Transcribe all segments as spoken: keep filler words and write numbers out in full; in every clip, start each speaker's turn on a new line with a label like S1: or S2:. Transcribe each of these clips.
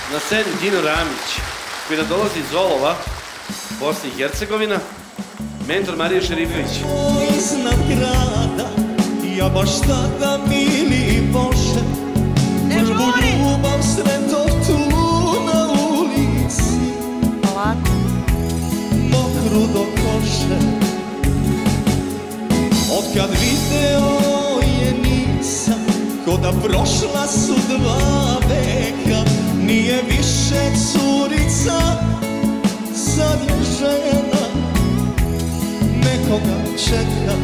S1: na sceni Dino Ramić, koji nam dolazi iz Olova, Bosna i Hercegovina, mentor Marije Šerifović.
S2: Iznad grada, ja baš tada, mili Bože, prvu ljubav sretao tu na ulici, mokru do koše. Otkad video je nisam, ko da prošla su dva veka, nije više curica, sad je žena, nekoga čeka.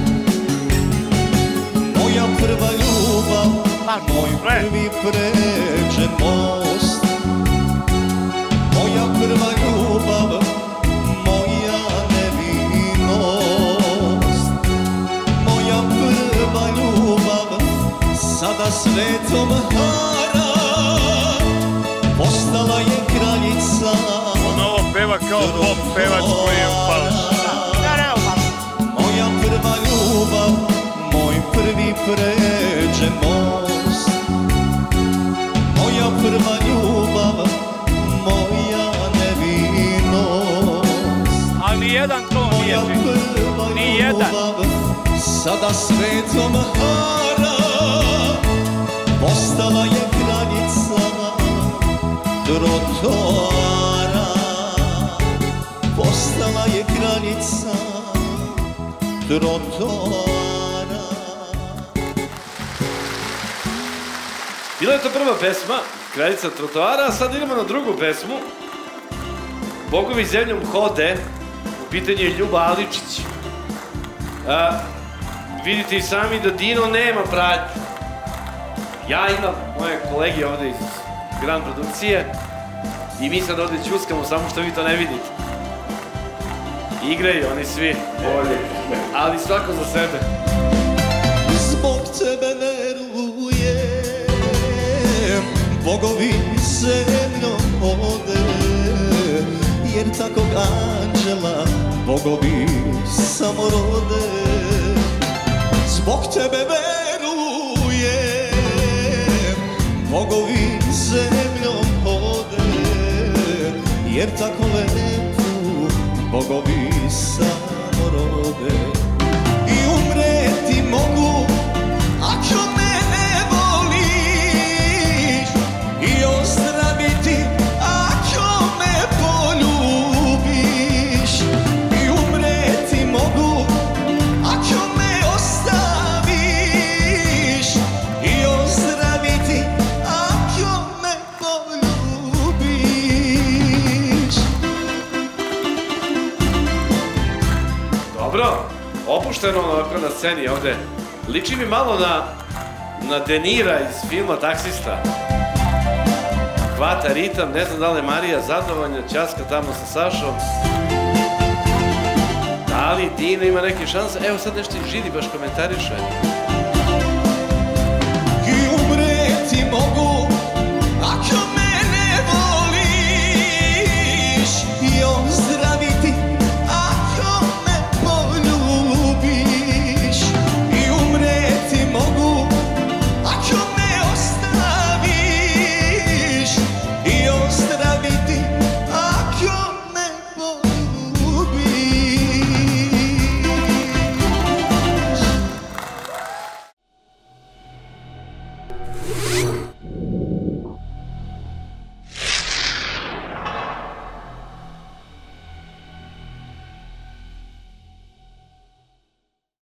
S2: Moja prva ljubav, moj prvi pređen most. Moja prva ljubav, moja nevinost. Moja prva ljubav, sada svetom hara, postala je kraljica.
S3: On ovo peva kao pop pevač koji je upao.
S2: Moja prva ljubav, moj prvi pređen most. Moja prva ljubav, moja nevinost.
S3: A nijedan to nije ti. Nijedan.
S2: Sada svetom hara, postala je kraljica trotoara. Postala je kraljica trotoara.
S1: Bila je to prva pesma, Kraljica trotoara, a sad idemo na drugu pesmu. Bogovi zemljom hode, u pitanju je Ljuba Aličić. Vidite i sami da Dino nema pratnju. Ja imam moje kolege ovde iz Grand produkcije i mi sad ovde ćuskamo, samo što vi to ne vidite. Igraju oni svi, ali svako za sebe.
S2: Zbog tebe verujem, bogovi zemljom hode, jer takog anđela bogovi samo rode. Zbog tebe verujem, bogovi zemljom hode, jer tako lepu bogovi samo rode. I umreti mogu ako me ne voliš, i ozdraviti ako me poljubiš. I umreti mogu ako me ostaviš, i ozdraviti ako me poljubiš.
S1: Dobro, opušteno onako na sceni ovde. Liči mi malo na Denira iz filma Taksista. Hvata ritam, ne znam da li je Marija zadovoljna, ćaska tamo sa Sašom. Da li Dina ima neke šanse? Evo sad nešto i Židi baš komentariše.